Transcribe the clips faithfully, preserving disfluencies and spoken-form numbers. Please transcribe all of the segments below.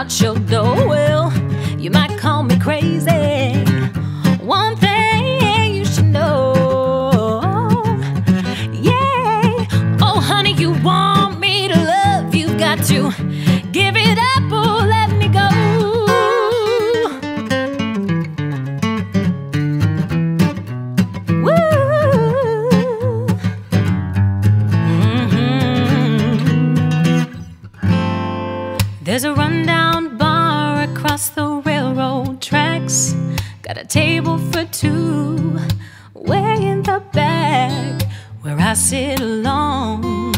out your door. Well, you might call me crazy. One thing you should know, yeah. Oh, honey, you want me to love, you've got to give it up or let me go. Woo. Mm-hmm. There's a rundown bar across the railroad tracks. Got a table for two way in the back, where I sit alone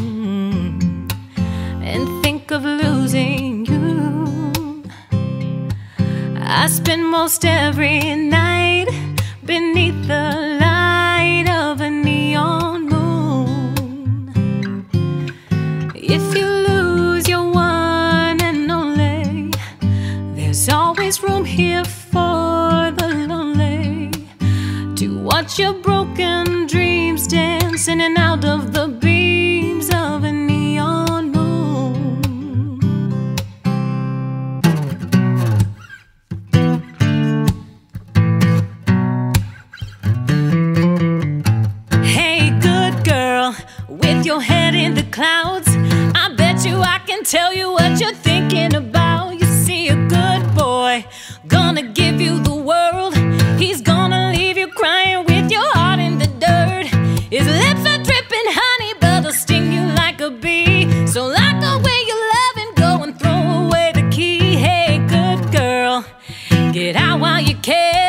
and think of losing you. I spend most every night beneath the light of a neon moon. If you lose your one and only, there's always room here for the lonely to watch your broken dreams dance in and out of the beams of a neon moon. Hey, good girl, with your head in the clouds, I bet you I can tell you what you're thinking about. You see, a good boy gonna give you the world. He's gonna leave you crying with your heart in the dirt. His lips are dripping honey, but they'll sting you like a bee. So lock away your love and go and throw away the key. Hey, good girl, get out while you can.